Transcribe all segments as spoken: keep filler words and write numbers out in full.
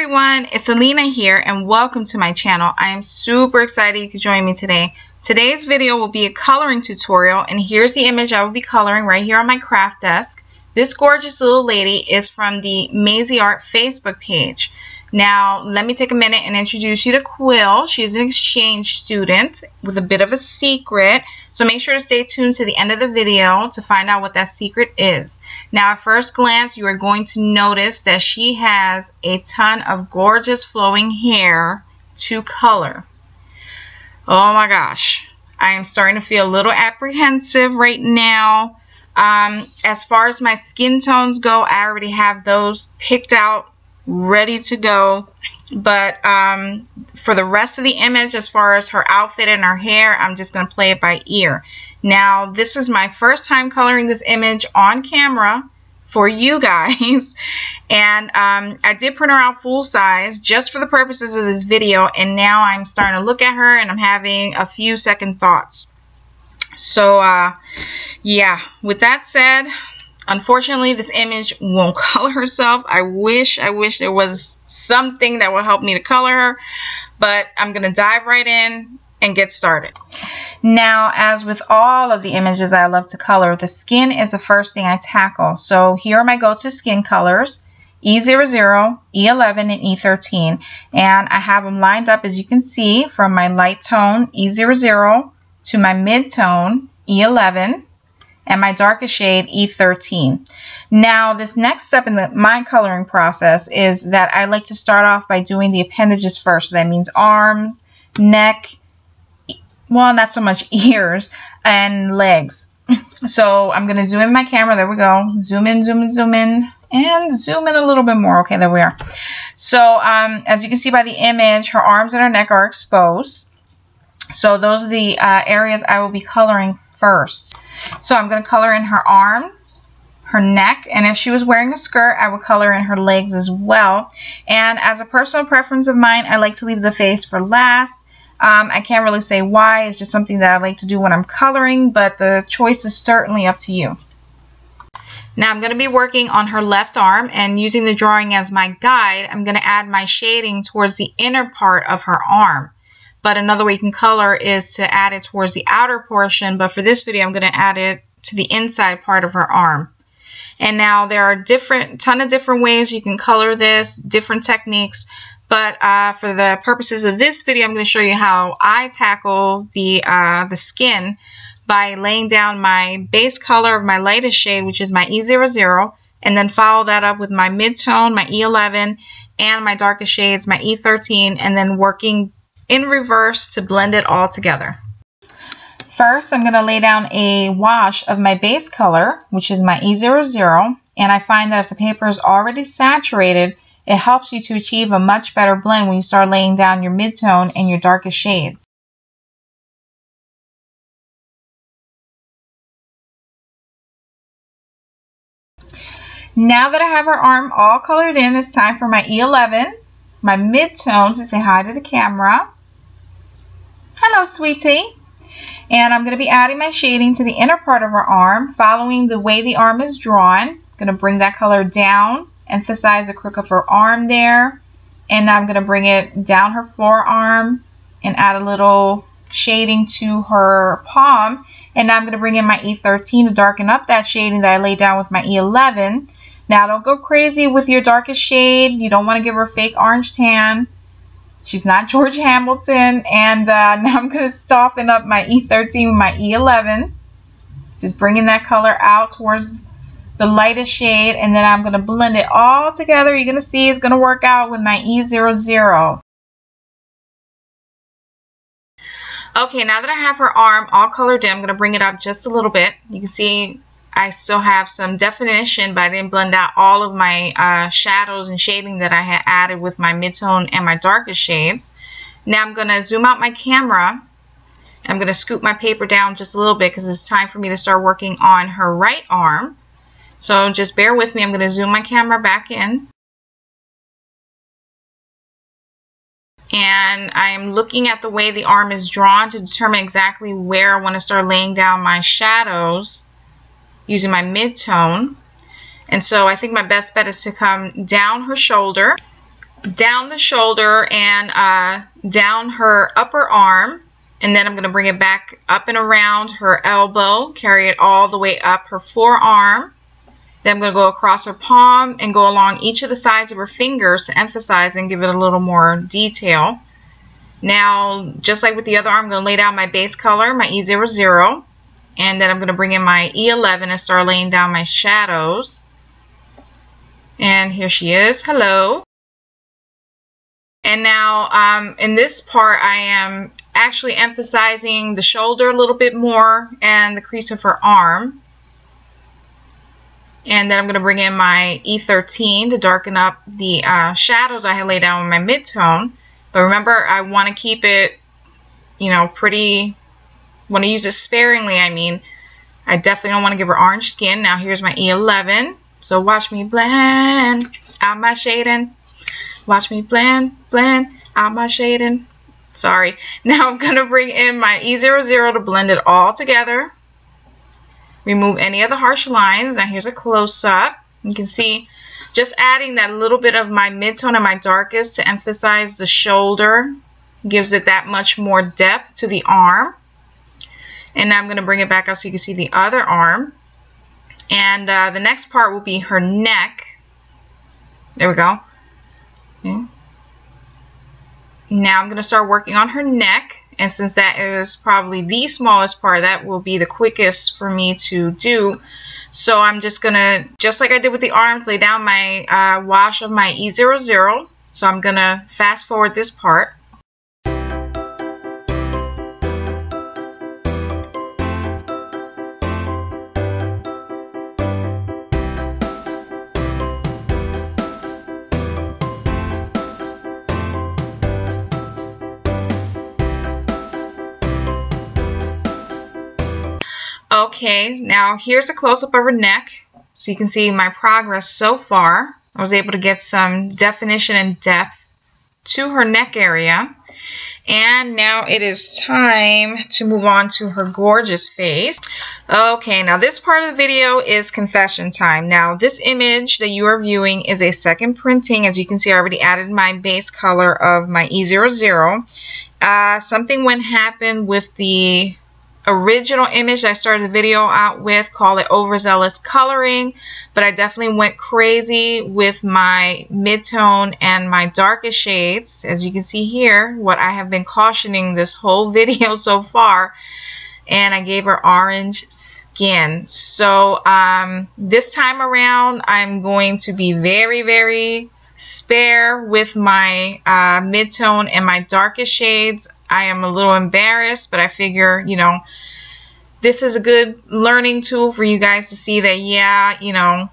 everyone, it's Alina here and welcome to my channel. I am super excited you could join me today. Today's video will be a coloring tutorial, and here's the image I will be coloring right here on my craft desk. This gorgeous little lady is from the MayzyArt's Facebook page. Now let me take a minute and introduce you to Quil. She's an exchange student with a bit of a secret, so make sure to stay tuned to the end of the video to find out what that secret is. Now at first glance you are going to notice that she has a ton of gorgeous flowing hair to color. Oh my gosh, I am starting to feel a little apprehensive right now. Um, as far as my skin tones go, I already have those picked out, ready to go, but um, for the rest of the image, as far as her outfit and her hair, I'm just going to play it by ear. Now this is my first time coloring this image on camera for you guys, and um, I did print her out full size just for the purposes of this video, and now I'm starting to look at her and I'm having a few second thoughts. So uh, yeah, with that said, unfortunately, this image won't color herself. I wish, I wish there was something that would help me to color her, but I'm going to dive right in and get started. Now, as with all of the images I love to color, the skin is the first thing I tackle. So here are my go-to skin colors, E zero zero, E eleven, and E thirteen. And I have them lined up, as you can see, from my light tone, E zero zero, to my mid-tone, E eleven, and my darkest shade, E thirteen. Now this next step in the, my coloring process is that I like to start off by doing the appendages first. So that means arms, neck, well, not so much ears, and legs. So I'm going to zoom in my camera. There we go. Zoom in, zoom in, zoom in, and zoom in a little bit more. Okay, there we are. So um, as you can see by the image, her arms and her neck are exposed. So those are the uh, areas I will be coloring first. So I'm going to color in her arms, her neck, and if she was wearing a skirt, I would color in her legs as well. And as a personal preference of mine, I like to leave the face for last. Um, I can't really say why. It's just something that I like to do when I'm coloring, but the choice is certainly up to you. Now I'm going to be working on her left arm, and using the drawing as my guide, I'm going to add my shading towards the inner part of her arm. But another way you can color is to add it towards the outer portion, but for this video I'm going to add it to the inside part of her arm. And now there are different ton of different ways you can color this, different techniques, but uh, for the purposes of this video I'm going to show you how I tackle the uh, the skin by laying down my base color of my lightest shade, which is my E zero zero, and then follow that up with my mid-tone, my E eleven, and my darkest shades, my E thirteen, and then working in reverse to blend it all together. First, I'm going to lay down a wash of my base color, which is my E zero zero, and I find that if the paper is already saturated, it helps you to achieve a much better blend when you start laying down your mid-tone and your darkest shades. Now that I have her arm all colored in, it's time for my E eleven, my mid-tone, to say hi to the camera. Hello, sweetie. And I'm going to be adding my shading to the inner part of her arm, following the way the arm is drawn. I'm going to bring that color down, emphasize the crook of her arm there, and now I'm going to bring it down her forearm and add a little shading to her palm. And now I'm going to bring in my E thirteen to darken up that shading that I laid down with my E eleven. Now don't go crazy with your darkest shade. You don't want to give her a fake orange tan. She's not George Hamilton. And uh, now I'm going to soften up my E thirteen with my E eleven. Just bringing that color out towards the lightest shade. And then I'm going to blend it all together. You're going to see it's going to work out with my E zero zero. Okay, now that I have her arm all colored in, I'm going to bring it up just a little bit. You can see I still have some definition, but I didn't blend out all of my uh, shadows and shading that I had added with my mid-tone and my darkest shades. Now I'm going to zoom out my camera. I'm going to scoop my paper down just a little bit because it's time for me to start working on her right arm. So just bear with me. I'm going to zoom my camera back in. And I'm looking at the way the arm is drawn to determine exactly where I want to start laying down my shadows using my mid-tone. And so I think my best bet is to come down her shoulder down the shoulder and uh, down her upper arm. And then I'm going to bring it back up and around her elbow, carry it all the way up her forearm. Then I'm going to go across her palm and go along each of the sides of her fingers to emphasize and give it a little more detail. Now, just like with the other arm, I'm going to lay down my base color, my E zero zero. And then I'm going to bring in my E eleven and start laying down my shadows. And here she is. Hello. And now um, in this part, I am actually emphasizing the shoulder a little bit more and the crease of her arm. And then I'm going to bring in my E thirteen to darken up the uh, shadows I had laid down with my mid-tone. But remember, I want to keep it, you know, pretty, want to use it sparingly, I mean. I definitely don't want to give her orange skin. Now here's my E eleven. So watch me blend out my shading. Watch me blend, blend out my shading. Sorry. Now I'm going to bring in my E zero zero to blend it all together. Remove any of the harsh lines. Now here's a close-up. You can see just adding that little bit of my mid-tone and my darkest to emphasize the shoulder gives it that much more depth to the arm. And now I'm going to bring it back up so you can see the other arm. And uh, the next part will be her neck. There we go. Okay. Now I'm going to start working on her neck. And since that is probably the smallest part, that will be the quickest for me to do. So I'm just going to, just like I did with the arms, lay down my uh, wash of my E zero zero. So I'm going to fast forward this part. Okay, now here's a close-up of her neck, so you can see my progress so far. I was able to get some definition and depth to her neck area. And now it is time to move on to her gorgeous face. Okay, now this part of the video is confession time. Now this image that you are viewing is a second printing. As you can see, I already added my base color of my E zero zero. Uh, something went happen with the original image I started the video out with, call it overzealous coloring, but I definitely went crazy with my mid-tone and my darkest shades. As you can see here, what I have been cautioning this whole video so far, and I gave her orange skin. So um, this time around, I'm going to be very, very spare with my uh, mid-tone and my darkest shades. I am a little embarrassed, but I figure, you know, this is a good learning tool for you guys to see that, yeah, you know,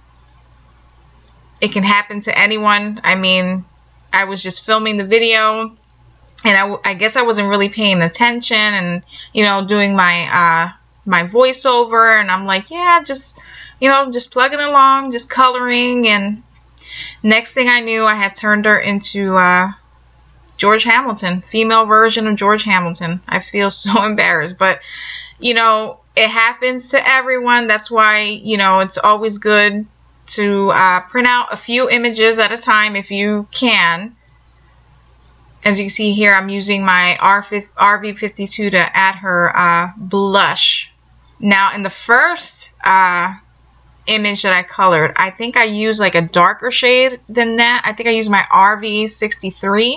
it can happen to anyone. I mean, I was just filming the video, and I, I guess I wasn't really paying attention and, you know, doing my, uh, my voiceover, and I'm like, yeah, just, you know, just plugging along, just coloring, and next thing I knew, I had turned her into, uh, George Hamilton, female version of George Hamilton. I feel so embarrassed, but you know, it happens to everyone. That's why, you know, it's always good to uh, print out a few images at a time if you can. As you can see here, I'm using my R V fifty-two to add her uh, blush. Now in the first uh, image that I colored, I think I used like a darker shade than that. I think I used my R V sixty-three.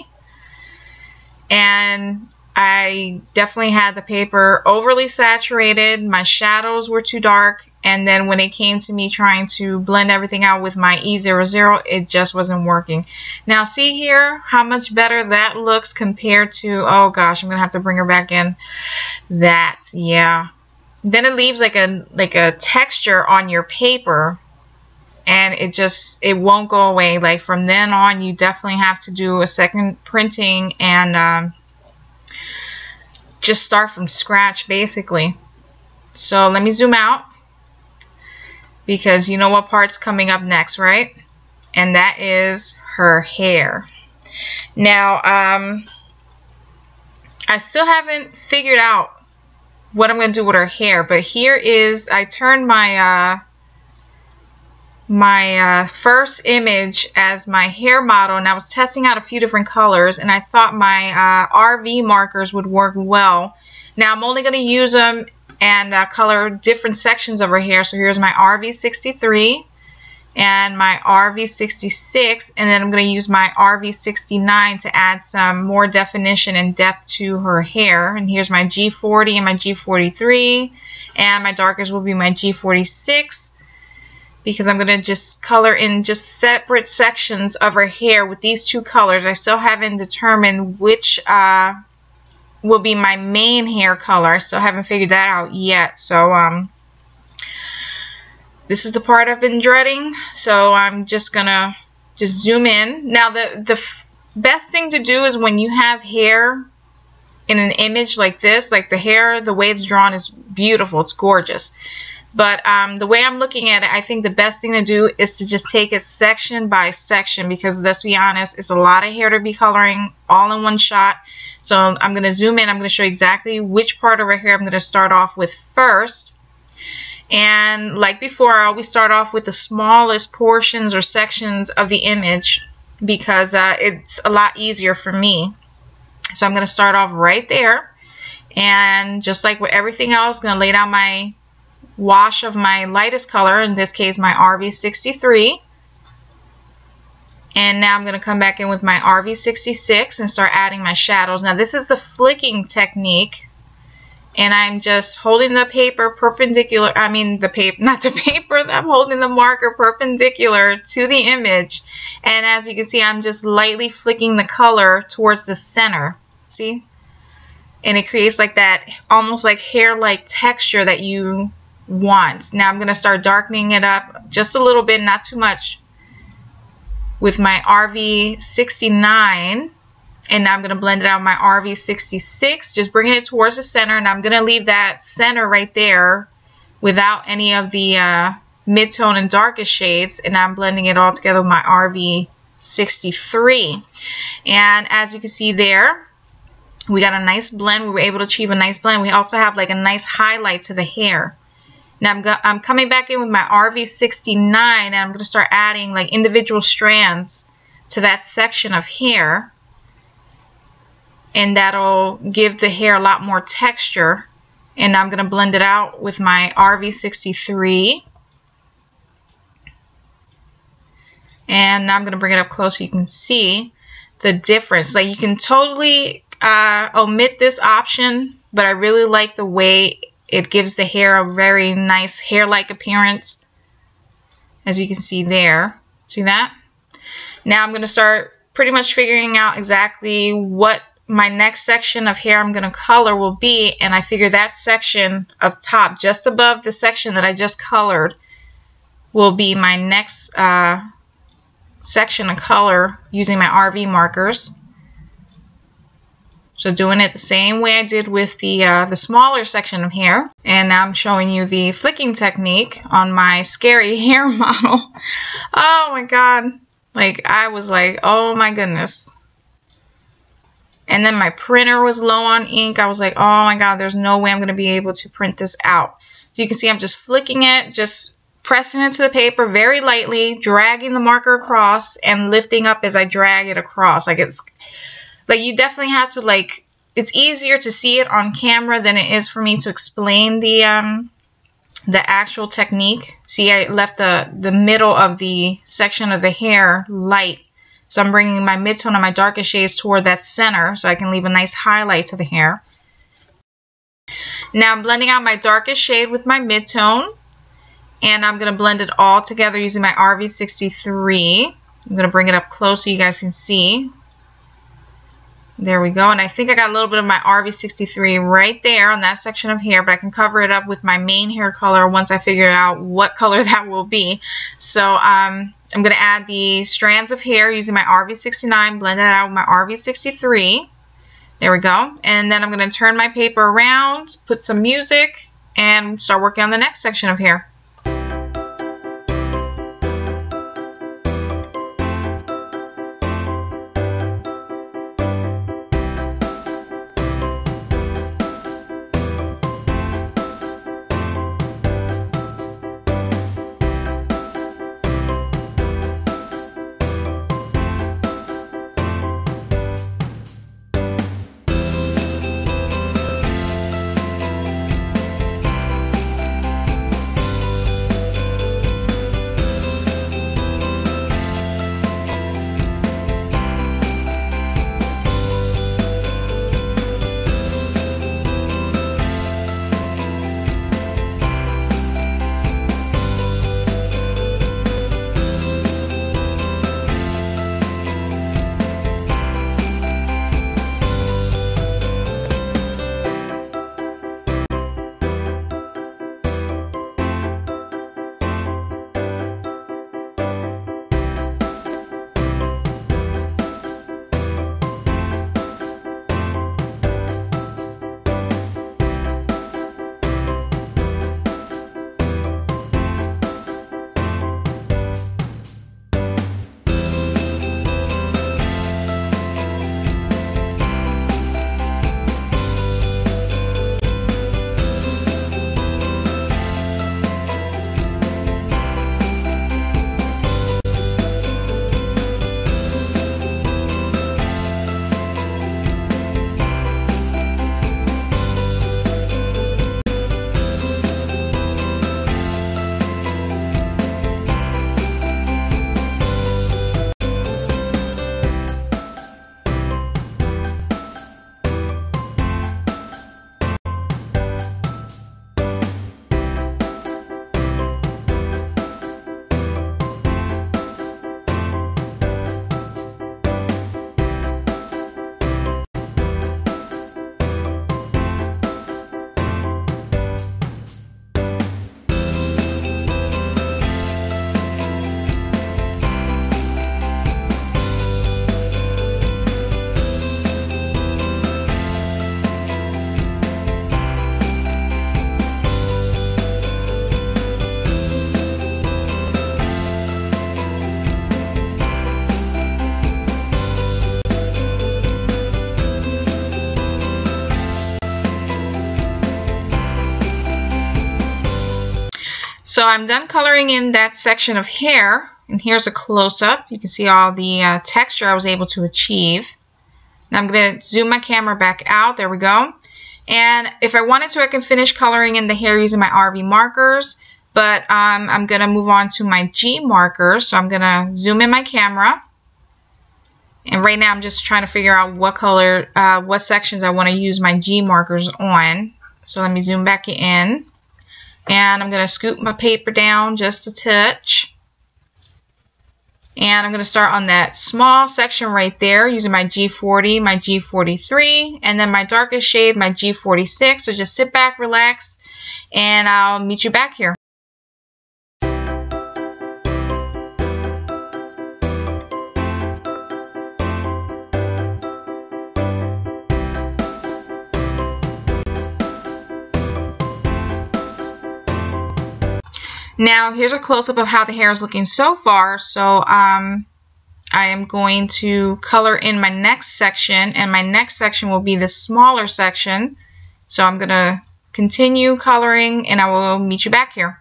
And I definitely had the paper overly saturated. My shadows were too dark. And then when it came to me trying to blend everything out with my E zero zero, it just wasn't working. Now see here how much better that looks compared to, oh gosh, I'm going to have to bring her back in. That, yeah. Then it leaves like a, like a texture on your paper. And it just, it won't go away. Like from then on, you definitely have to do a second printing and um, just start from scratch, basically. So let me zoom out, because you know what part's coming up next, right? And that is her hair. Now, um, I still haven't figured out what I'm going to do with her hair, but here is, I turned my, uh, my uh, first image as my hair model, and I was testing out a few different colors, and I thought my uh, R V markers would work well. Now I'm only going to use them and uh, color different sections of her hair. So here's my R V sixty-three and my R V sixty-six, and then I'm going to use my R V sixty-nine to add some more definition and depth to her hair. And here's my G forty and my G forty-three, and my darkest will be my G forty-six, because I'm going to just color in just separate sections of her hair with these two colors. I still haven't determined which uh, will be my main hair color. I still haven't figured that out yet. So um, this is the part I've been dreading. So I'm just going to just zoom in. Now the, the f best thing to do is when you have hair in an image like this, like the hair, the way it's drawn is beautiful. It's gorgeous. But um, the way I'm looking at it, I think the best thing to do is to just take it section by section, because let's be honest, it's a lot of hair to be coloring all in one shot. So I'm going to zoom in. I'm going to show you exactly which part of her hair I'm going to start off with first. And like before, I always start off with the smallest portions or sections of the image, because uh, it's a lot easier for me. So I'm going to start off right there. And just like with everything else, I'm going to lay down my wash of my lightest color, in this case my R V sixty-three, and now I'm going to come back in with my R V sixty-six and start adding my shadows. Now this is the flicking technique, and I'm just holding the paper perpendicular, I mean the paper, not the paper, I'm holding the marker perpendicular to the image, and as you can see I'm just lightly flicking the color towards the center, see? And it creates like that almost like hair-like texture that you want. Now I'm going to start darkening it up just a little bit, not too much, with my R V sixty-nine, and now I'm going to blend it out with my R V sixty-six, just bringing it towards the center, and I'm going to leave that center right there without any of the uh, mid-tone and darkest shades, and I'm blending it all together with my R V sixty-three. And as you can see there, we got a nice blend. We were able to achieve a nice blend. We also have like a nice highlight to the hair. Now I'm, go I'm coming back in with my R V sixty-nine, and I'm going to start adding like individual strands to that section of hair, and that'll give the hair a lot more texture. And I'm going to blend it out with my R V sixty-three, and now I'm going to bring it up close so you can see the difference. Like you can totally uh, omit this option, but I really like the way it gives the hair a very nice hair-like appearance, as you can see there. See that? Now I'm going to start pretty much figuring out exactly what my next section of hair I'm going to color will be, and I figure that section up top, just above the section that I just colored, will be my next uh, section of color using my R V markers. So doing it the same way I did with the uh, the smaller section of hair. And now I'm showing you the flicking technique on my scary hair model. Oh my god. Like I was like, oh my goodness. And then my printer was low on ink. I was like, oh my god, there's no way I'm going to be able to print this out. So you can see I'm just flicking it, just pressing it to the paper very lightly, dragging the marker across and lifting up as I drag it across. Like it's Like you definitely have to like, it's easier to see it on camera than it is for me to explain the um, the actual technique. See, I left the, the middle of the section of the hair light. So I'm bringing my mid-tone and my darkest shades toward that center so I can leave a nice highlight to the hair. Now I'm blending out my darkest shade with my mid-tone, and I'm going to blend it all together using my R V sixty-three. I'm going to bring it up close so you guys can see. There we go, and I think I got a little bit of my R V sixty-three right there on that section of hair, but I can cover it up with my main hair color once I figure out what color that will be. So um, I'm going to add the strands of hair using my R V sixty-nine, blend that out with my R V sixty-three. There we go, and then I'm going to turn my paper around, put some music, and start working on the next section of hair. So I'm done coloring in that section of hair, and here's a close-up. You can see all the uh, texture I was able to achieve. Now I'm going to zoom my camera back out. There we go. And if I wanted to, I can finish coloring in the hair using my R V markers, but um, I'm going to move on to my G markers. So I'm going to zoom in my camera. And right now I'm just trying to figure out what color, uh, what sections I want to use my G markers on. So let me zoom back in. And I'm going to scoop my paper down just a touch. And I'm going to start on that small section right there using my G forty, my G forty-three, and then my darkest shade, my G forty-six. So just sit back, relax, and I'll meet you back here. Now here's a close-up of how the hair is looking so far. So um, I am going to color in my next section, and my next section will be the smaller section. So I'm going to continue coloring, and I will meet you back here.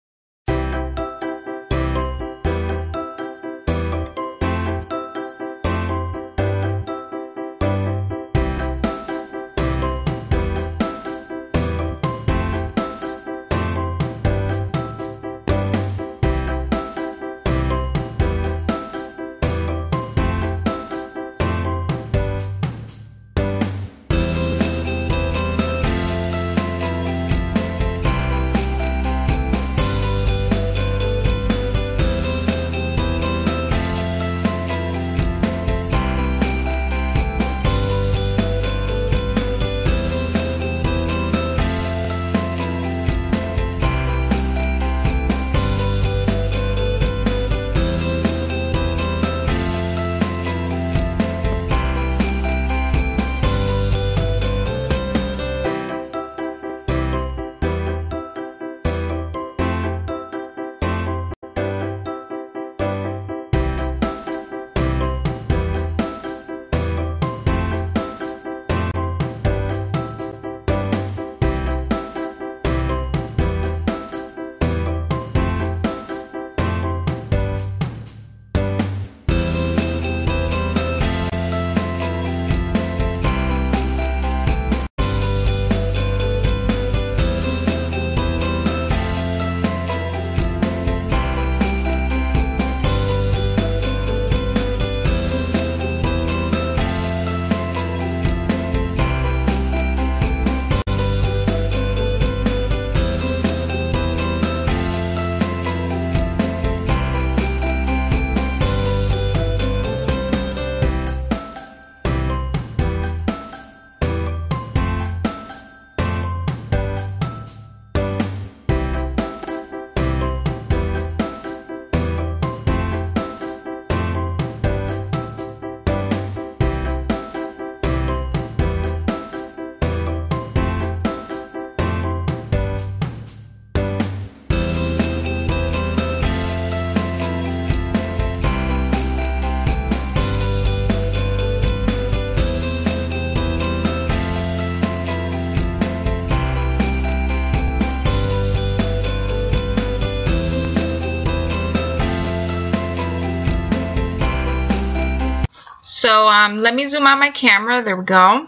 So um, let me zoom out my camera. There we go.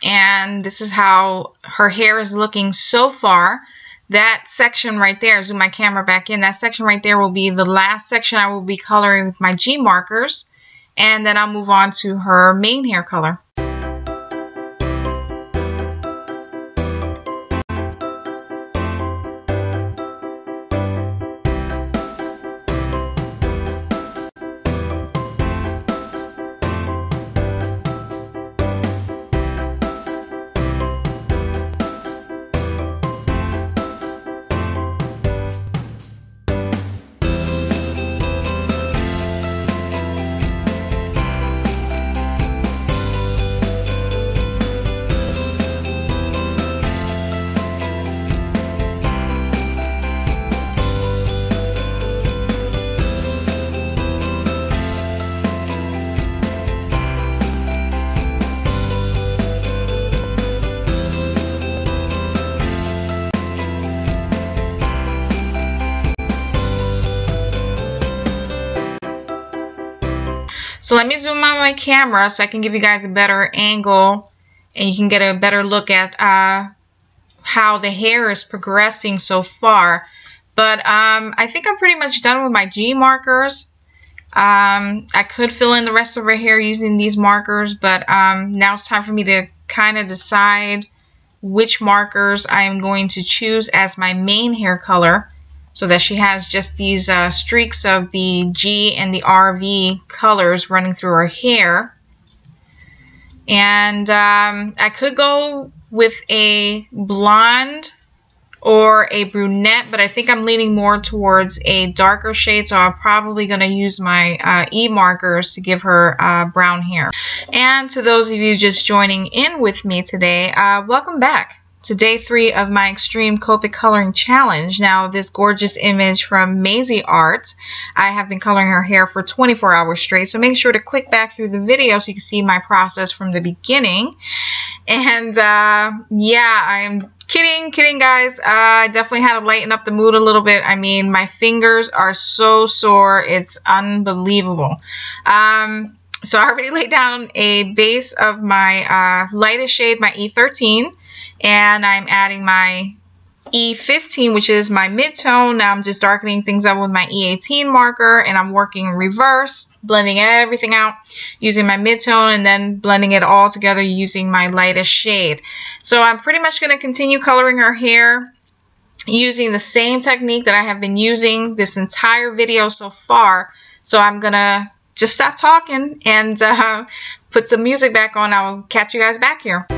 And this is how her hair is looking so far. That section right there, zoom my camera back in, that section right there will be the last section I will be coloring with my G markers. And then I'll move on to her main hair color. So let me zoom on my camera so I can give you guys a better angle and you can get a better look at uh, how the hair is progressing so far. But um, I think I'm pretty much done with my G markers. Um, I could fill in the rest of her hair using these markers, but um, now it's time for me to kind of decide which markers I am going to choose as my main hair color, so that she has just these uh, streaks of the G and the R V colors running through her hair. And um, I could go with a blonde or a brunette, but I think I'm leaning more towards a darker shade, so I'm probably going to use my uh, E markers to give her uh, brown hair. And to those of you just joining in with me today, uh, welcome back to day three of my Extreme Copic Coloring Challenge. Now, this gorgeous image from MayzyArt's, I have been coloring her hair for twenty-four hours straight, so make sure to click back through the video so you can see my process from the beginning. And uh, yeah, I am kidding, kidding guys. Uh, I definitely had to lighten up the mood a little bit. I mean, my fingers are so sore, it's unbelievable. Um, so I already laid down a base of my uh, lightest shade, my E thirteen. And I'm adding my E fifteen, which is my mid-tone. Now I'm just darkening things up with my E eighteen marker, and I'm working in reverse, blending everything out using my mid-tone, and then blending it all together using my lightest shade. So I'm pretty much going to continue coloring her hair using the same technique that I have been using this entire video so far. So I'm going to just stop talking and uh, put some music back on. I'll catch you guys back here.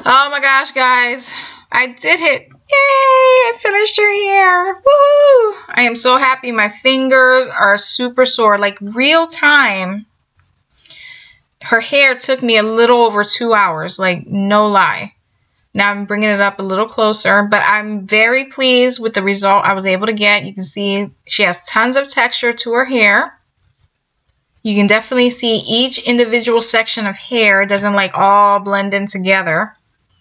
Oh my gosh, guys. I did it. Yay! I finished her hair. Woohoo! I am so happy. My fingers are super sore. Like real time. Her hair took me a little over two hours. Like no lie. Now I'm bringing it up a little closer. But I'm very pleased with the result I was able to get. You can see she has tons of texture to her hair. You can definitely see each individual section of hair. It doesn't like all blend in together.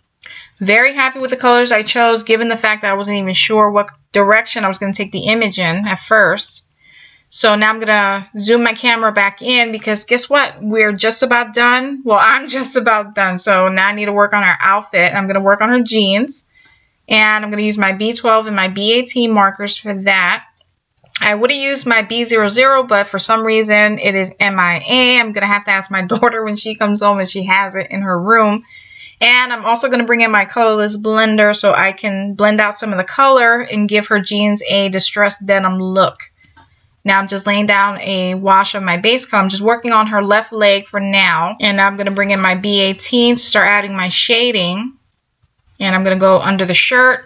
Very happy with the colors I chose, given the fact that I wasn't even sure what direction I was going to take the image in at first. So now I'm going to zoom my camera back in because guess what? We're just about done. Well, I'm just about done. So now I need to work on her outfit. I'm going to work on her jeans. And I'm going to use my B twelve and my B eighteen markers for that. I would have used my B zero zero, but for some reason it is M I A. I'm going to have to ask my daughter when she comes home and she has it in her room. And I'm also going to bring in my Colorless blender so I can blend out some of the color and give her jeans a distressed denim look. Now I'm just laying down a wash of my base color. I'm just working on her left leg for now. And now I'm going to bring in my B eighteen to start adding my shading. And I'm going to go under the shirt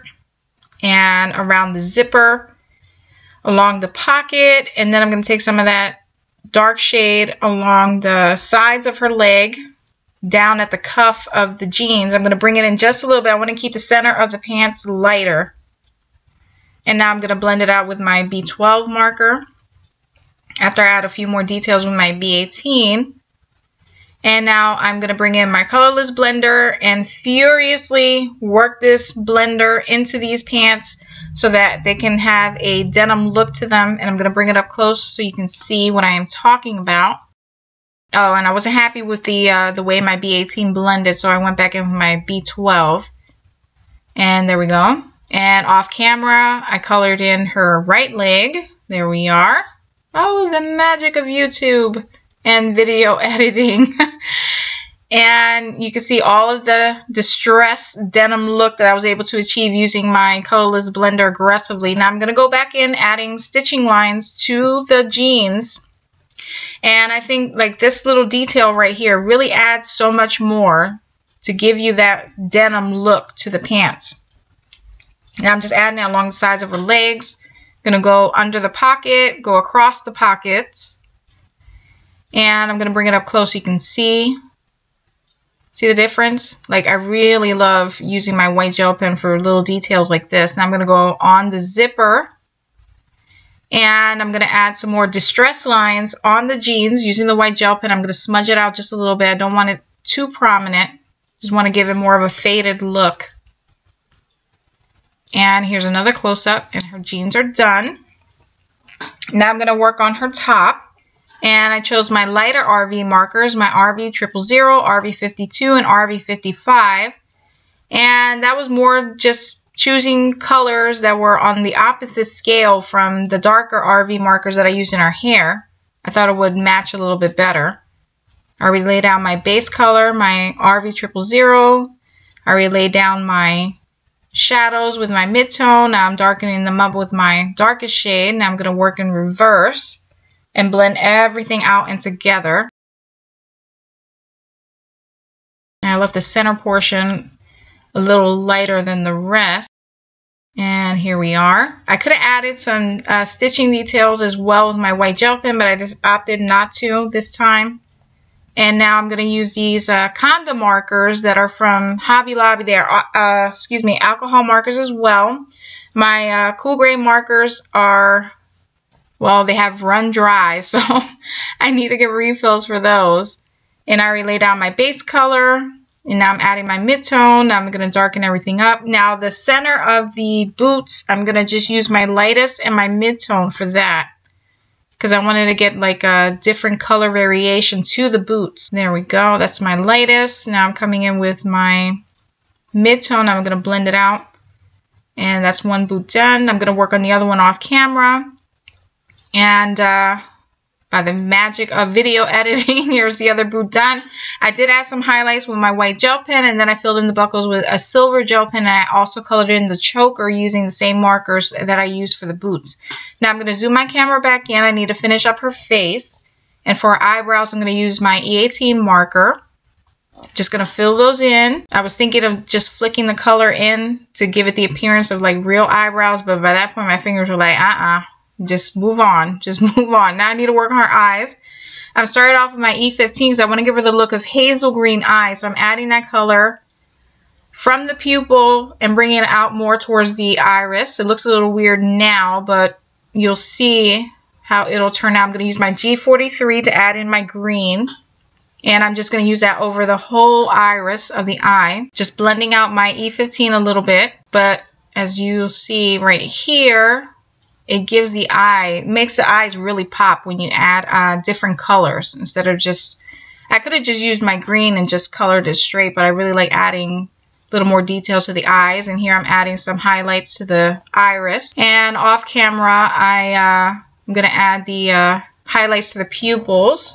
and around the zipper, along the pocket, and then I'm going to take some of that dark shade along the sides of her leg, down at the cuff of the jeans. I'm going to bring it in just a little bit. I want to keep the center of the pants lighter. And now I'm going to blend it out with my B twelve marker after I add a few more details with my B eighteen. And now I'm going to bring in my Colorless blender and furiously work this blender into these pants so that they can have a denim look to them. And I'm going to bring it up close so you can see what I am talking about. Oh, and I wasn't happy with the uh, the way my B eighteen blended, so I went back in with my B twelve. And there we go. And off camera, I colored in her right leg. There we are. Oh, the magic of YouTube and video editing. And you can see all of the distressed denim look that I was able to achieve using my Colorless blender aggressively. Now I'm going to go back in adding stitching lines to the jeans. And I think like this little detail right here really adds so much more to give you that denim look to the pants. Now I'm just adding it along the sides of her legs. I'm going to go under the pocket, go across the pockets. And I'm going to bring it up close so you can see. See the difference? Like I really love using my white gel pen for little details like this. Now I'm going to go on the zipper. And I'm going to add some more distress lines on the jeans using the white gel pen. I'm going to smudge it out just a little bit. I don't want it too prominent. Just want to give it more of a faded look. And here's another close-up. And her jeans are done. Now I'm going to work on her top. And I chose my lighter R V markers, my R V triple zero, R V fifty-two, and R V fifty-five. And that was more just choosing colors that were on the opposite scale from the darker R V markers that I used in our hair. I thought it would match a little bit better. I already laid down my base color, my R V triple zero. I already laid down my shadows with my mid-tone. Now I'm darkening them up with my darkest shade. Now I'm going to work in reverse and blend everything out and together. And I left the center portion a little lighter than the rest. And here we are. I could have added some uh, stitching details as well with my white gel pen, but I just opted not to this time. And now I'm going to use these uh, Conda markers that are from Hobby Lobby. They are, uh, excuse me, alcohol markers as well. My uh, Cool Gray markers are, well, they have run dry, so I need to get refills for those. And I already laid down my base color. And now I'm adding my mid-tone. Now I'm going to darken everything up. Now the center of the boots, I'm going to just use my lightest and my mid-tone for that. Because I wanted to get like a different color variation to the boots. There we go. That's my lightest. Now I'm coming in with my mid-tone. I'm going to blend it out. And that's one boot done. I'm going to work on the other one off camera. And uh, by the magic of video editing, here's the other boot done. I did add some highlights with my white gel pen, and then I filled in the buckles with a silver gel pen, and I also colored in the choker using the same markers that I used for the boots. Now I'm going to zoom my camera back in. I need to finish up her face. And for her eyebrows, I'm going to use my E eighteen marker. Just going to fill those in. I was thinking of just flicking the color in to give it the appearance of like real eyebrows, but by that point my fingers were like, uh-uh, just move on. Just move on. Now I need to work on her eyes. I'm started off with my E fifteen because I want to give her the look of hazel green eyes. So I'm adding that color from the pupil and bringing it out more towards the iris. It looks a little weird now, but you'll see how it'll turn out. I'm going to use my G forty-three to add in my green. And I'm just going to use that over the whole iris of the eye. Just blending out my E fifteen a little bit. But as you'll see right here, it gives the eye, makes the eyes really pop when you add uh, different colors. Instead of just, I could have just used my green and just colored it straight. But I really like adding a little more details to the eyes. And here I'm adding some highlights to the iris. And off camera, I, uh, I'm going to add the uh, highlights to the pupils.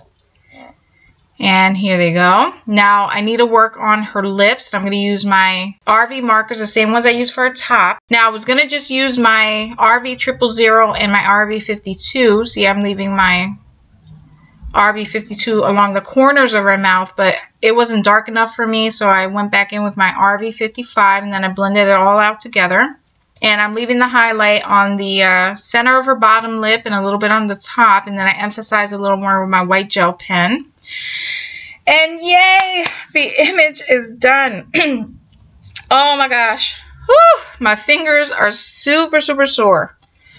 And here they go. Now I need to work on her lips. I'm going to use my R V markers, the same ones I use for her top. Now I was going to just use my R V triple zero and my R V fifty-two. See, I'm leaving my R V fifty-two along the corners of her mouth, but it wasn't dark enough for me, so I went back in with my R V fifty-five and then I blended it all out together. And I'm leaving the highlight on the uh, center of her bottom lip and a little bit on the top, and then I emphasize a little more with my white gel pen. And yay, the image is done. Oh my gosh. Whew, my fingers are super, super sore.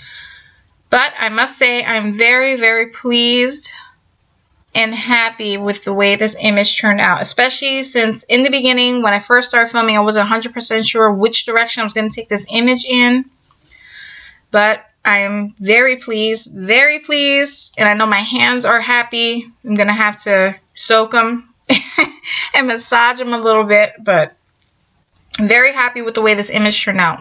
But I must say I'm very, very pleased and happy with the way this image turned out. Especially since in the beginning, when I first started filming, I wasn't one hundred percent sure which direction I was going to take this image in. But I am very pleased, very pleased, and I know my hands are happy. I'm going to have to soak them and massage them a little bit, but I'm very happy with the way this image turned out.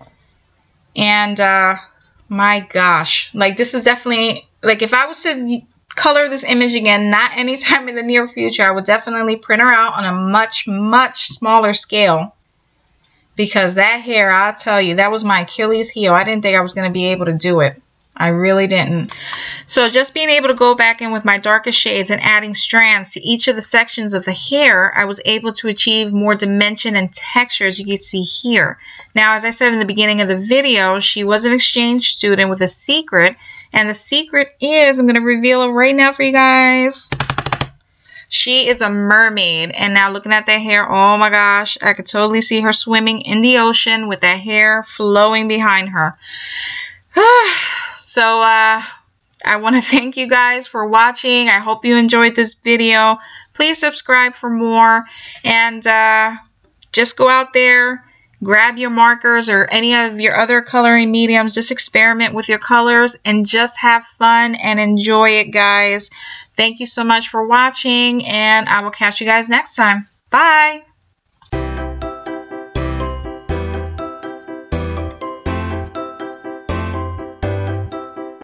And uh, my gosh, like this is definitely, like if I was to color this image again, not anytime in the near future, I would definitely print her out on a much, much smaller scale. Because that hair, I'll tell you, that was my Achilles heel. I didn't think I was going to be able to do it. I really didn't. So just being able to go back in with my darkest shades and adding strands to each of the sections of the hair, I was able to achieve more dimension and texture, as you can see here. Now, as I said in the beginning of the video, she was an exchange student with a secret. And the secret is, I'm going to reveal it right now for you guys. She is a mermaid, and now looking at that hair, oh my gosh, I could totally see her swimming in the ocean with that hair flowing behind her. So, uh, I want to thank you guys for watching. I hope you enjoyed this video. Please subscribe for more, and uh, just go out there, grab your markers or any of your other coloring mediums. Just experiment with your colors and just have fun and enjoy it, guys. Thank you so much for watching, and I will catch you guys next time. Bye!